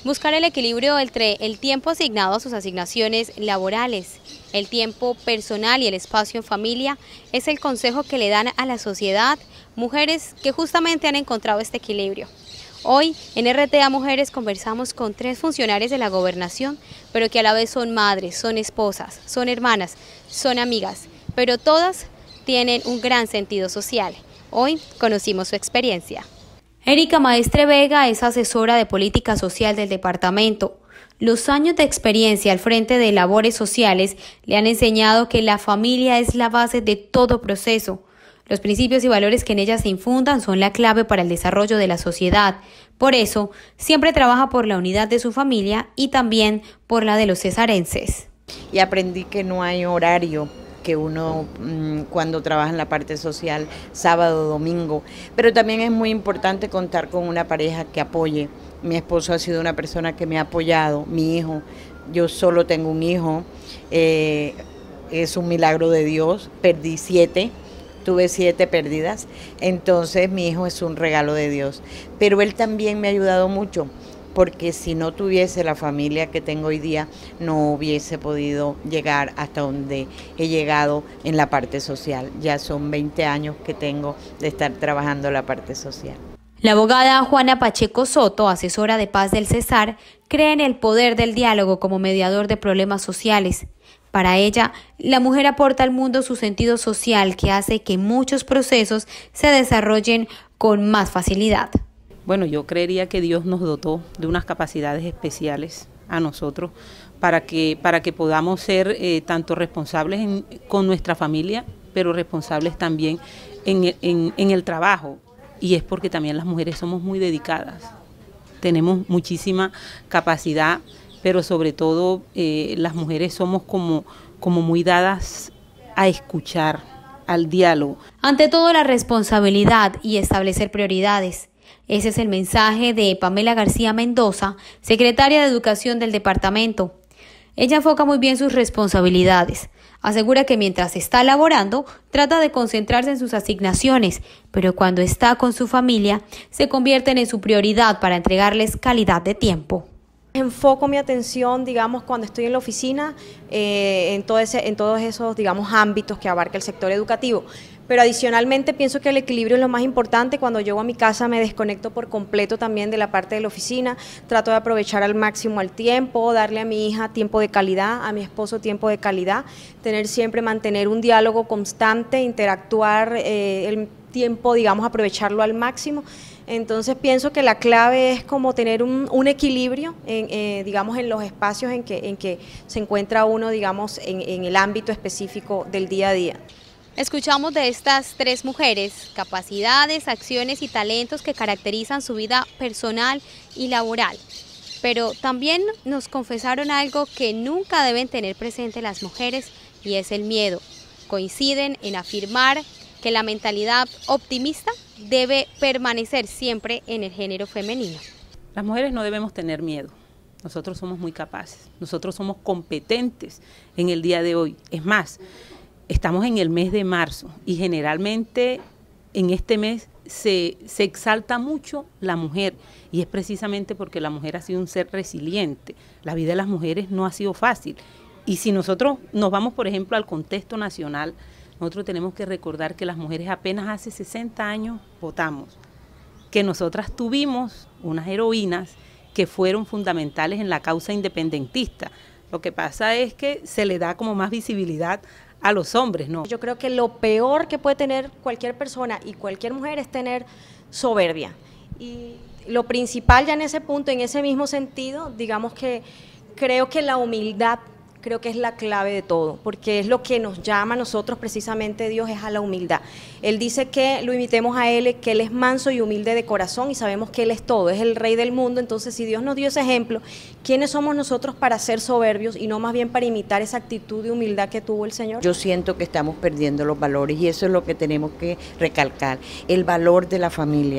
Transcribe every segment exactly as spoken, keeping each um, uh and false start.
Buscar el equilibrio entre el tiempo asignado a sus asignaciones laborales, el tiempo personal y el espacio en familia es el consejo que le dan a la sociedad mujeres que justamente han encontrado este equilibrio. Hoy en R T A Mujeres conversamos con tres funcionarias de la gobernación, pero que a la vez son madres, son esposas, son hermanas, son amigas, pero todas tienen un gran sentido social. Hoy conocimos su experiencia. Erika Maestre Vega es asesora de política social del departamento. Los años de experiencia al frente de labores sociales le han enseñado que la familia es la base de todo proceso. Los principios y valores que en ella se infundan son la clave para el desarrollo de la sociedad. Por eso, siempre trabaja por la unidad de su familia y también por la de los cesarenses. Y aprendí que no hay horario, que uno mmm, cuando trabaja en la parte social, sábado, domingo, pero también es muy importante contar con una pareja que apoye. Mi esposo ha sido una persona que me ha apoyado, mi hijo, yo solo tengo un hijo, eh, es un milagro de Dios, perdí siete, tuve siete pérdidas, entonces mi hijo es un regalo de Dios, pero él también me ha ayudado mucho, porque si no tuviese la familia que tengo hoy día, no hubiese podido llegar hasta donde he llegado en la parte social. Ya son veinte años que tengo de estar trabajando la parte social. La abogada Juana Pacheco Soto, asesora de paz del Cesar, cree en el poder del diálogo como mediador de problemas sociales. Para ella, la mujer aporta al mundo su sentido social que hace que muchos procesos se desarrollen con más facilidad. Bueno, yo creería que Dios nos dotó de unas capacidades especiales a nosotros para que, para que podamos ser eh, tanto responsables en, con nuestra familia, pero responsables también en, en, en el trabajo. Y es porque también las mujeres somos muy dedicadas, tenemos muchísima capacidad, pero sobre todo eh, las mujeres somos como, como muy dadas a escuchar, al diálogo. Ante todo, la responsabilidad y establecer prioridades. Ese es el mensaje de Pamela García Mendoza, secretaria de Educación del departamento. Ella enfoca muy bien sus responsabilidades. Asegura que mientras está laborando, trata de concentrarse en sus asignaciones, pero cuando está con su familia, se convierten en su prioridad para entregarles calidad de tiempo. Enfoco mi atención, digamos, cuando estoy en la oficina, eh, en, todo ese, en todos esos, digamos, ámbitos que abarca el sector educativo. Pero adicionalmente pienso que el equilibrio es lo más importante. Cuando llego a mi casa me desconecto por completo también de la parte de la oficina. Trato de aprovechar al máximo el tiempo, darle a mi hija tiempo de calidad, a mi esposo tiempo de calidad, tener siempre, mantener un diálogo constante, interactuar, eh, el tiempo, digamos, aprovecharlo al máximo. Entonces pienso que la clave es como tener un, un equilibrio, en, eh, digamos, en los espacios en que, en que se encuentra uno, digamos, en, en el ámbito específico del día a día. Escuchamos de estas tres mujeres capacidades, acciones y talentos que caracterizan su vida personal y laboral. Pero también nos confesaron algo que nunca deben tener presente las mujeres y es el miedo. Coinciden en afirmar que la mentalidad optimista debe permanecer siempre en el género femenino. Las mujeres no debemos tener miedo. Nosotros somos muy capaces, nosotros somos competentes en el día de hoy. Es más, estamos en el mes de marzo y generalmente en este mes se, se exalta mucho la mujer y es precisamente porque la mujer ha sido un ser resiliente. La vida de las mujeres no ha sido fácil y si nosotros nos vamos, por ejemplo, al contexto nacional, nosotros tenemos que recordar que las mujeres apenas hace sesenta años votamos, que nosotras tuvimos unas heroínas que fueron fundamentales en la causa independentista. Lo que pasa es que se le da como más visibilidad a los hombres, ¿no? Yo creo que lo peor que puede tener cualquier persona y cualquier mujer es tener soberbia. Y lo principal ya en ese punto, en ese mismo sentido, digamos que creo que la humildad creo que es la clave de todo, porque es lo que nos llama a nosotros precisamente Dios, es a la humildad. Él dice que lo imitemos a Él, que Él es manso y humilde de corazón y sabemos que Él es todo, es el Rey del mundo. Entonces si Dios nos dio ese ejemplo, ¿quiénes somos nosotros para ser soberbios y no más bien para imitar esa actitud de humildad que tuvo el Señor? Yo siento que estamos perdiendo los valores y eso es lo que tenemos que recalcar, el valor de la familia.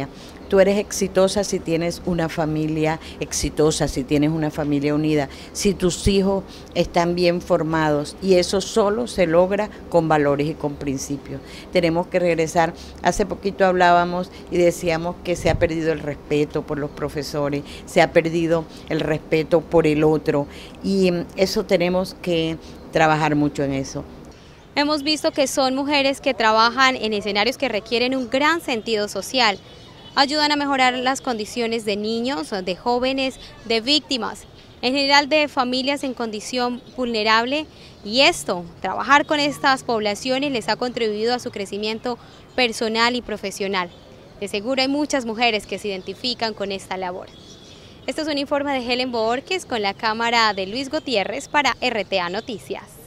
Tú eres exitosa si tienes una familia exitosa, si tienes una familia unida, si tus hijos están bien formados, y eso solo se logra con valores y con principios. Tenemos que regresar. Hace poquito hablábamos y decíamos que se ha perdido el respeto por los profesores, se ha perdido el respeto por el otro, y eso tenemos que trabajar mucho en eso. Hemos visto que son mujeres que trabajan en escenarios que requieren un gran sentido social. Ayudan a mejorar las condiciones de niños, de jóvenes, de víctimas, en general de familias en condición vulnerable, y esto, trabajar con estas poblaciones, les ha contribuido a su crecimiento personal y profesional. De seguro hay muchas mujeres que se identifican con esta labor. Este es un informe de Helen Boorquez con la cámara de Luis Gutiérrez para R T A Noticias.